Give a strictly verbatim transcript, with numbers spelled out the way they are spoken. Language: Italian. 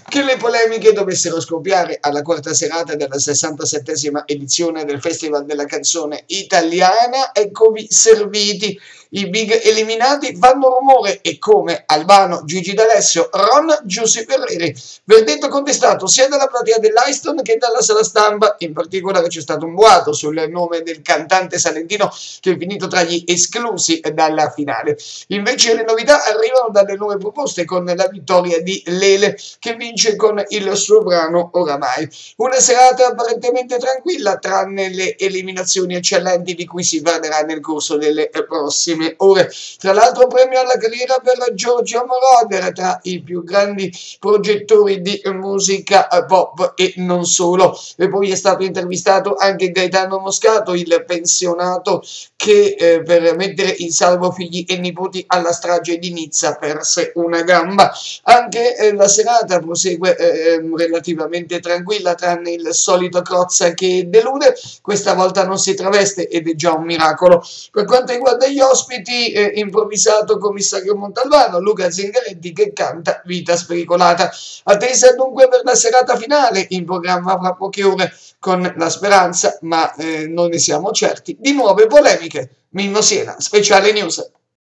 Che le polemiche dovessero scoppiare alla quarta serata della sessantasettesima edizione del Festival della Canzone Italiana, eccovi serviti. I big eliminati fanno rumore e come Albano, Gigi D'Alessio, Ron, Giussi Ferreri. Verdetto contestato sia dalla platea dell'Aiston che dalla sala stampa. In particolare c'è stato un boato sul nome del cantante salentino che è finito tra gli esclusi dalla finale. Invece le novità arrivano dalle nuove proposte, con la vittoria di Lele che vince con il suo brano Oramai. Una serata apparentemente tranquilla, tranne le eliminazioni eccellenti di cui si parlerà nel corso delle prossime ore. Tra l'altro premio alla carriera per Giorgio Moroder, tra i più grandi progettori di musica pop e non solo. E poi è stato intervistato anche Gaetano Moscato, il pensionato che eh, per mettere in salvo figli e nipoti alla strage di Nizza perse una gamba. Anche eh, la serata prosegue eh, relativamente tranquilla, tranne il solito Crozza che delude. Questa volta non si traveste ed è già un miracolo. Per quanto riguarda gli ospiti, eh, improvvisato commissario Montalbano, Luca Zingaretti che canta Vita spericolata. Attesa dunque per la serata finale, in programma fra poche ore, con la speranza, ma eh, non ne siamo certi, di nuove polemiche. Mimmo Siena, Speciale News.